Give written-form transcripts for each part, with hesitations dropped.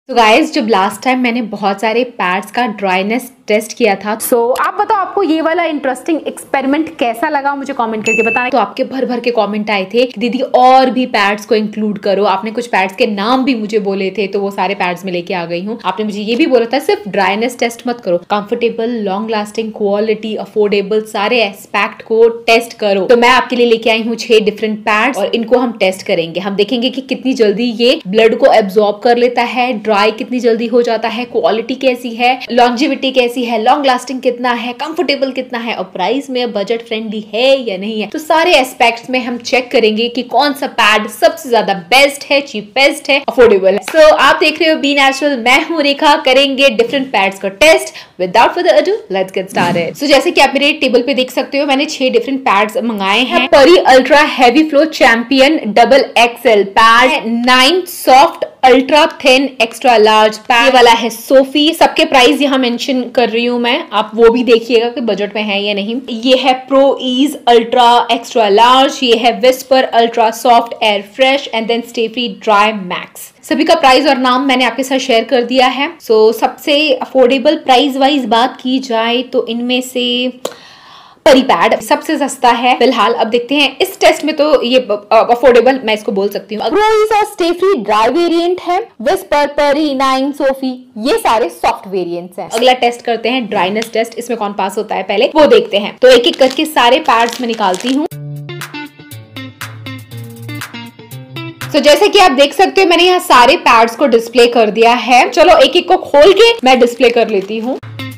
तो गाइज जब last time मैंने बहुत सारे पैड्स का ड्राइनेस टेस्ट किया था, आप बताओ आपको ये वाला इंटरेस्टिंग एक्सपेरिमेंट कैसा लगा, मुझे कमेंट करके बताना। तो आपके भर भर के कमेंट आए थे कि दीदी और भी पैड्स को इंक्लूड करो। आपने कुछ पैड्स के नाम भी मुझे बोले थे, तो वो सारे पैड्स में लेके आ गई हूँ। आपने मुझे ये भी बोला था सिर्फ ड्राइनेस टेस्ट मत करो, comfortable, long lasting, quality, affordable, सारे एस्पेक्ट को टेस्ट करो। तो मैं आपके लिए लेके आई हूँ 6 डिफरेंट पैड्स और इनको हम टेस्ट करेंगे। हम देखेंगे कि कितनी जल्दी ये ब्लड को एब्जॉर्ब कर लेता है, ड्राई कितनी जल्दी हो जाता है, क्वालिटी कैसी है, लॉन्जिविटी कैसी है, लॉन्ग लास्टिंग कितना है, कंफर्टेबल कितना है और प्राइस में बजट फ्रेंडली है या नहीं है। तो सारे एस्पेक्ट्स में हम चेक करेंगे कि कौन सा पैड सबसे ज्यादा बेस्ट है, चीपेस्ट है, अफोर्डेबल है। सो आप देख रहे हो बी नेचुरल, मैं हूं रेखा। करेंगे डिफरेंट पैड्स का test. Without further ado let's get started. So जैसे कि आप मेरे टेबल पे देख सकते हो, मैंने 6 डिफरेंट पैड्स मंगाए हैं। Paree ultra heavy flow champion double XL pad, 9 soft ultra thin extra large pad, ये वाला है सोफी। सबके प्राइस यहाँ मेंशन कर रही हूँ मैं, आप वो भी देखिएगा कि बजट में है या नहीं। ये है pro ease ultra extra large, ये है Whisper ultra soft air fresh and then Stayfree dry max. सभी का प्राइस और नाम मैंने आपके साथ शेयर कर दिया है। सबसे अफोर्डेबल प्राइस वाइज बात की जाए तो इनमें से परी पैड सबसे सस्ता है फिलहाल। अब देखते हैं इस टेस्ट में, तो ये अफोर्डेबल मैं इसको बोल सकती हूँ। प्रोइज और स्टे फ्री ड्राई वेरिएंट है, विस्पर, परी, 9 सोफी, ये सारे सॉफ्ट वेरिएंट्स हैं। अगला टेस्ट करते हैं ड्राइनेस टेस्ट, इसमें कौन पास होता है पहले वो देखते हैं। तो एक एक करके सारे पैड्स में निकालती हूँ। तो जैसे कि आप देख सकते हो मैंने यहाँ सारे पैड्स को डिस्प्ले कर दिया है। चलो एक एक को खोल के मैं डिस्प्ले कर लेती हूँ।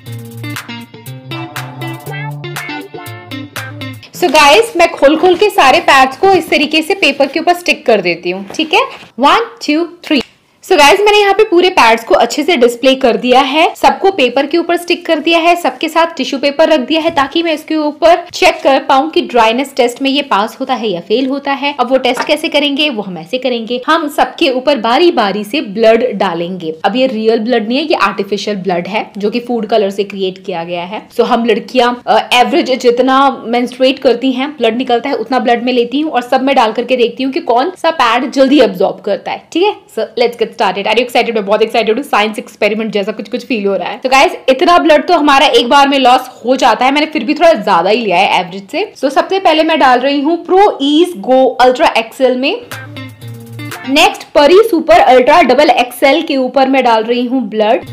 सो गाइस मैं खोल के सारे पैड्स को इस तरीके से पेपर के ऊपर स्टिक कर देती हूँ, ठीक है। 1 2 3। सो गाइस मैंने यहाँ पे पूरे पैड्स को अच्छे से डिस्प्ले कर दिया है, सबको पेपर के ऊपर स्टिक कर दिया है, सबके साथ टिश्यू पेपर रख दिया है ताकि मैं इसके ऊपर चेक कर पाऊँ कि ड्राइनेस टेस्ट में ये पास होता है या फेल होता है। अब वो टेस्ट कैसे करेंगे वो हम ऐसे करेंगे, हम सबके ऊपर बारी बारी से ब्लड डालेंगे। अब ये रियल ब्लड नहीं है, ये आर्टिफिशियल ब्लड है जो कि फूड कलर से क्रिएट किया गया है। सो हम लड़कियां एवरेज जितना मेंस्ट्रुएट करती हैं, ब्लड निकलता है, उतना ब्लड में लेती हूँ और सब में डाल करके देखती हूँ कि कौन सा पैड जल्दी एब्जॉर्ब करता है, ठीक है। So let's get started. Are you excited? मैं बहुत एक्साइटेड हूँ, साइंस एक्सपेरिमेंट जैसा कुछ फील हो रहा है। तो गाइस इतना ब्लड तो हमारा एक बार में लॉस हो जाता है, मैंने फिर भी थोड़ा ज्यादा ही लिया है एवरेज से। सो सबसे पहले मैं डाल रही हूँ pro ease go ultra XL में। Next Paree super ultra double XL के ऊपर मैं डाल रही हूँ blood.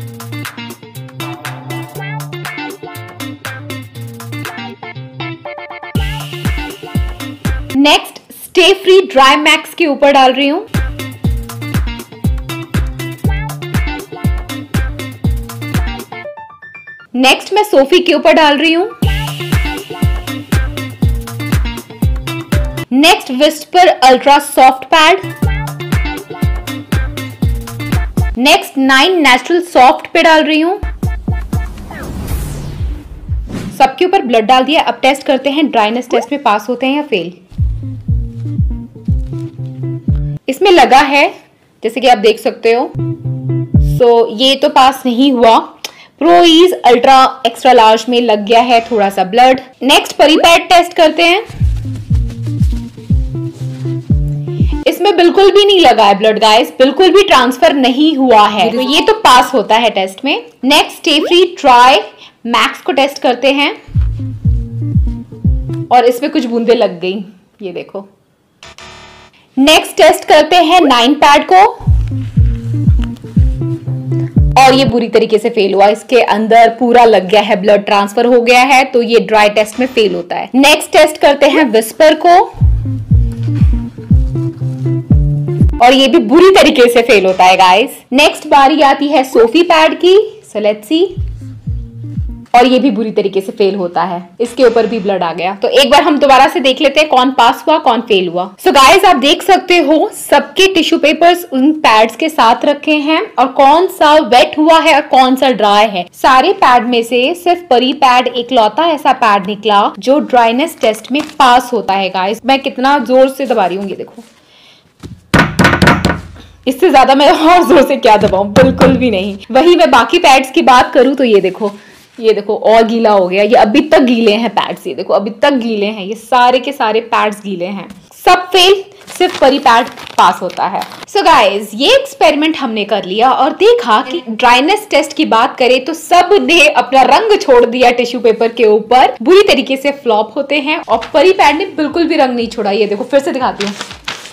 Next Stayfree dry max के ऊपर डाल रही हूँ। नेक्स्ट मैं सोफी के ऊपर डाल रही हूँ। Next Whisper ultra soft pad. Next 9 natural soft पे डाल रही हूँ। सबके ऊपर ब्लड डाल दिया। अब टेस्ट करते हैं ड्राइनेस टेस्ट में पास होते हैं या फेल। इसमें लगा है जैसे कि आप देख सकते हो। ये तो पास नहीं हुआ। प्रोइज अल्ट्रा एक्स्ट्रा लार्ज में लग गया है थोड़ा सा blood. Next Paree pad test करते हैं। इसमें बिल्कुल भी नहीं लगा है ब्लड गाइस, बिल्कुल भी ट्रांसफर नहीं हुआ है, तो ये तो पास होता है टेस्ट में। Next Stayfree dry max को टेस्ट करते हैं और इसमें कुछ बूंदे लग गई, ये देखो। नेक्स्ट टेस्ट करते हैं 9 पैड को और ये बुरी तरीके से फेल हुआ, इसके अंदर पूरा लग गया है, ब्लड ट्रांसफर हो गया है, तो ये ड्राई टेस्ट में फेल होता है। नेक्स्ट टेस्ट करते हैं विस्पर को और ये भी बुरी तरीके से फेल होता है गाइस। नेक्स्ट बारी आती है सोफी पैड की, सो लेट्स सी, और ये भी बुरी तरीके से फेल होता है, इसके ऊपर भी ब्लड आ गया। तो एक बार हम दोबारा से देख लेते हैं कौन पास हुआ कौन फेल हुआ। सो गाइस आप देख सकते हो सबके टिश्यू पेपर्स उन पैड्स के साथ रखे हैं और कौन सा वेट हुआ है और कौन सा ड्राई है। सारे पैड में से सिर्फ परी पैड इकलौता ऐसा पैड निकला जो ड्राइनेस टेस्ट में पास होता है गाइस। मैं कितना जोर से दबा रही हूँ, ये देखो, इससे ज्यादा मैं और जोर से क्या दबाऊं, बिल्कुल भी नहीं। वही मैं बाकी पैड्स की बात करूं तो ये देखो और गीला हो गया, ये अभी तक गीले हैं पैड्स, ये देखो अभी तक गीले हैं, ये सारे के सारे पैड्स गीले हैं, सब फेल। सिर्फ परी पैड पास होता है। सो गाइज, ये एक्सपेरिमेंट हमने कर लिया और देखा कि ड्राइनेस टेस्ट की बात करें तो सब ने अपना रंग छोड़ दिया टिश्यू पेपर के ऊपर, बुरी तरीके से फ्लॉप होते हैं, और परी पैड ने बिल्कुल भी रंग नहीं छोड़ा। ये देखो, फिर से दिखाती हूँ,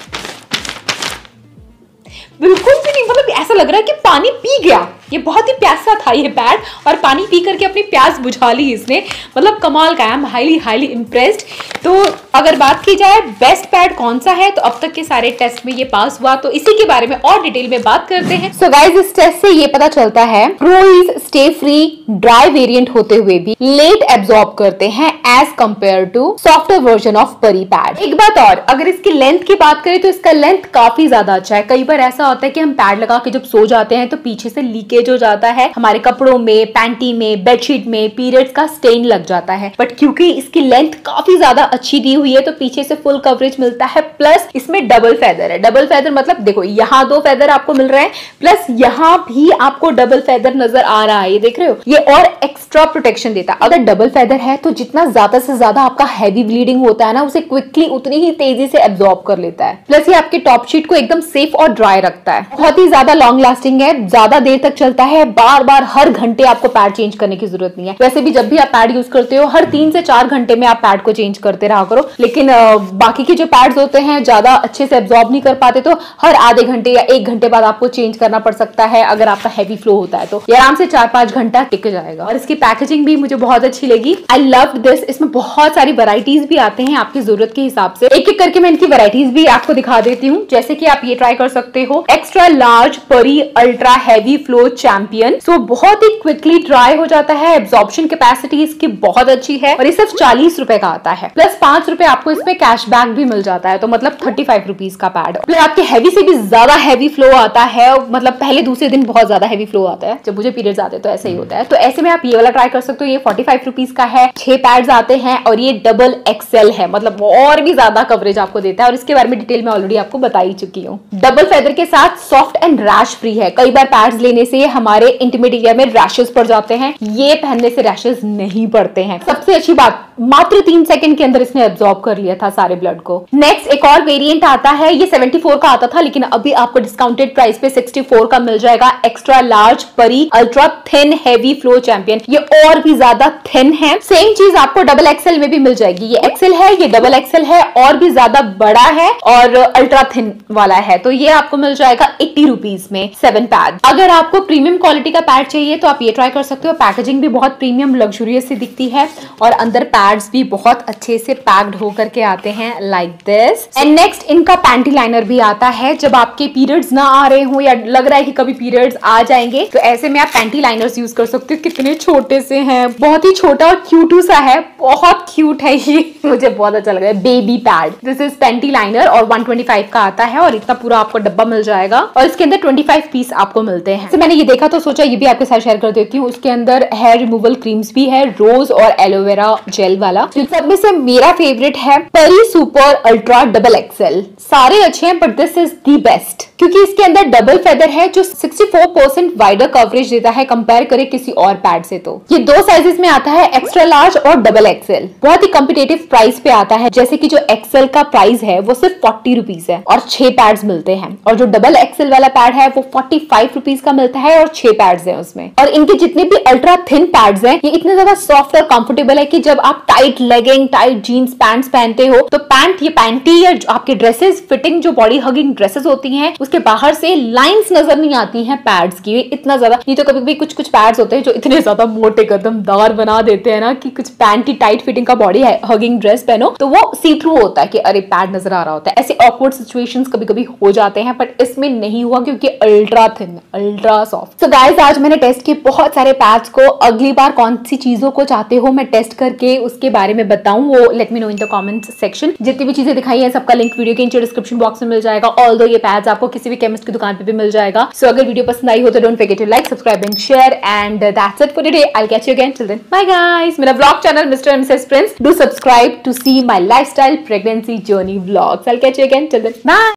बिल्कुल भी नहीं, मतलब ऐसा लग रहा है कि पानी पी गया। ये बहुत ही प्यासा था ये पैड, और पानी पी करके अपनी प्यास बुझा ली इसने, मतलब कमाल का है। I am highly impressed. तो अगर बात की जाए बेस्ट पैड कौन सा है, तो अब तक के सारे टेस्ट में ये पास हुआ, तो इसी के बारे में और डिटेल में बात करते हैं। सो गाइस, इस टेस्ट से ये पता चलता है pro ease Stayfree dry variant होते हुए भी लेट एब्जॉर्ब करते हैं as compare to software version of Paree pad. एक बात और, अगर इसकी लेंथ की बात करें तो इसका लेंथ काफी ज्यादा अच्छा है। कई बार ऐसा होता है कि हम पैड लगा के जब सो जाते हैं तो पीछे से लीकेज हो जाता है, हमारे कपड़ों में, पैंटी में, बेडशीट में पीरियड्स का स्टेन लग जाता है। बट क्योंकि इसकी लेंथ काफी ज्यादा अच्छी दी हुई है तो पीछे से फुल कवरेज मिलता है। प्लस इसमें डबल फेदर है। डबल फेदर मतलब देखो, यहाँ 2 फेदर आपको मिल रहे हैं, प्लस यहाँ भी आपको डबल फेदर नजर आ रहा है, ये देख रहे हो, ये और एक्स्ट्रा प्रोटेक्शन देता है। अगर डबल फेदर है तो जितना ज्यादा से ज्यादा आपका हैवी ब्लीडिंग होता है ना, उसे क्विकली उतनी ही तेजी से एब्जॉर्ब कर लेता है। प्लस ये आपके टॉप शीट को एकदम सेफ और ड्राई रखता है। बहुत ही ज्यादा लॉन्ग लास्टिंग है, ज्यादा देर तक चलता है, बार बार हर घंटे आपको पैड चेंज करने की जरूरत नहीं है। वैसे भी जब भी आप पैड यूज करते हो हर 3 से 4 घंटे में आप पैड को चेंज करते रहा करो, लेकिन बाकी के जो पैड्स होते हैं ज्यादा अच्छे से एब्जॉर्ब नहीं कर पाते, तो हर आधे घंटे या 1 घंटे बाद आपको चेंज करना पड़ सकता है। अगर आपका हैवी फ्लो होता है तो ये आराम से 4-5 घंटा टिक जाएगा। और इसकी पैकेजिंग भी मुझे बहुत अच्छी लगी, आई लव दिस। इसमें बहुत सारी वैरायटीज भी आते हैं आपकी जरूरत के हिसाब से। एक एक करके मैं इनकी वैरायटीज भी आपको दिखा देती हूँ। जैसे कि आप ये ट्राई कर सकते हो, extra large Paree ultra heavy flow champion. So बहुत ही क्विकली ड्राई हो जाता है, एब्जॉर्प्शन कैपेसिटी इसकी बहुत अच्छी है, और ये सिर्फ 40 रुपए का आता है। प्लस 5 रुपए आपको इसमें कैशबैक भी मिल जाता है, तो मतलब 35 रुपीज का पैड। प्लस आपके हैवी से भी ज्यादा हैवी फ्लो आता है, मतलब पहले दूसरे दिन बहुत ज्यादा हैवी फ्लो आता है। जब मुझे पीरियड्स आते हैं तो ऐसे ही होता है, तो ऐसे में आप ये वाला ट्राई कर सकते हो। ये 45 रुपीज का है, 6 पैड्स आते हैं, और ये डबल एक्सएल है, मतलब और भी ज्यादा कवरेज आपको देता है, और इसके बारे में डिटेल में ऑलरेडी आपको बता ही चुकी हूँ। डबल फेदर के साथ सॉफ्ट एंड रैश फ्री है। कई बार पैड्स लेने से हमारे इंटीमेट एरिया में रैशेस पड़ जाते हैं, ये पहनने से रैशेस नहीं पड़ते हैं। सबसे अच्छी बात, मात्र 3 सेकंड के अंदर इसने एब्जॉर्ब कर लिया था सारे ब्लड को। नेक्स्ट एक और वेरिएंट आता है, ये 74 का आता था, लेकिन अभी आपको डिस्काउंटेड प्राइस पे 64 का मिल जाएगा। Extra large Paree ultra thin heavy flow champion, ये और भी ज्यादा थिन है। सेम चीज आपको डबल एक्सएल में भी मिल जाएगी। ये एक्सएल है, ये डबल एक्सएल है, और भी ज्यादा बड़ा है और अल्ट्रा थिन वाला है, तो ये आपको मिल जाएगा 80 रुपीज में 7 पैड। अगर आपको प्रीमियम क्वालिटी का पैड चाहिए तो आप ये ट्राई कर सकते हो। पैकेजिंग भी बहुत प्रीमियम लग्जरियस सी दिखती है, और अंदर पैड्स भी बहुत अच्छे से पैक्ड होकर के आते हैं लाइक दिस। एंड नेक्स्ट इनका पैंटी लाइनर भी आता है। जब आपके पीरियड्स ना आ रहे हो या लग रहा है कि कभी पीरियड्स आ जाएंगे, तो ऐसे में आप पैंटी लाइनर्स यूज कर सकते हो। कितने छोटे से हैं, बहुत ही छोटा और क्यूटू सा है, बहुत क्यूट है ये, मुझे बहुत अच्छा लगा। Baby pad, this is panty liner, और 125 का आता है, और इतना पूरा आपको डब्बा मिल जाएगा, और इसके अंदर 25 पीस आपको मिलते हैं। तो मैंने ये देखा तो सोचा ये भी आपके साथ शेयर कर देती हूँ। उसके अंदर हेयर रिमूवल क्रीम्स भी है, रोज और एलोवेरा जेल वाला। सब में से मेरा फेवरेट है परी सुपर अल्ट्रा डबल एक्सएल। सारे अच्छे हैं, but this is the best, क्योंकि इसके अंदर डबल फेदर है जो 64% वाइडर कवरेज देता है कंपेयर करे किसी और पैड से। तो ये 2 साइजेस में आता है, एक्स्ट्रा लार्ज और डबल एक्सएल। बहुत ही कम्पिटेटिव प्राइस पे आता है, जैसे कि जो एक्सएल का प्राइस है वो सिर्फ 40 रुपीज है, और 6 पैड्स मिलते हैं, और जो डबल एक्सएल वाला पैड है वो 45 रुपीज का मिलता है, और 6 पैड्स हैं उसमें। और इनके जितने भी अल्ट्रा थिन पैड्स हैं, ये इतने ज्यादा सॉफ्ट और कंफर्टेबल है कि जब आप tight legging, tight jeans pants पहनते हो, तो पैंट, ये पैंटी या आपके ड्रेसेस फिटिंग, जो बॉडी हगिंग ड्रेसेस होती हैं, उसके बाहर से लाइंस नजर नहीं आती हैं पैड्स की। इतना ज्यादा नहीं तो कभी-कभी कुछ पैड्स होते हैं जो इतने ज्यादा मोटे कदमदार बना देते हैं ना, कि कुछ पैंटी टाइट फिटिंग का बॉडी हगिंग ड्रेस पहनो तो वो सी थ्रू होता है कि अरे पैड नजर आ रहा होता है। ऐसे ऑकवर्ड सिचुएशंस कभी-कभी हो जाते हैं, बट इसमें नहीं हुआ क्योंकि ultra thin, ultra soft. So guys, आज मैंने टेस्ट किए बहुत सारे पैड्स को। अगली बार कौन सी चीजों को चाहते हो मैं टेस्ट करके उसके बारे में बताऊं, वो let me know in the comment section. जितनी भी चीजें दिखाई है सबका लिंक वीडियो के नीचे डिस्क्रिप्शन बॉक्स में मिल जाएगा। ऑल्दो ये पैड्स आपको किसी भी केमिस्ट की दुकान पे भी मिल जाएगा। सो अगर वीडियो पसंद आई हो तो don't forget to like, subscribe and share, and that's it for today. I will catch you again, till then bye guys. मेरा vlog channel Mr and Mrs Prince, do subscribe to see my lifestyle pregnancy journey vlogs. I will catch you again, till then bye.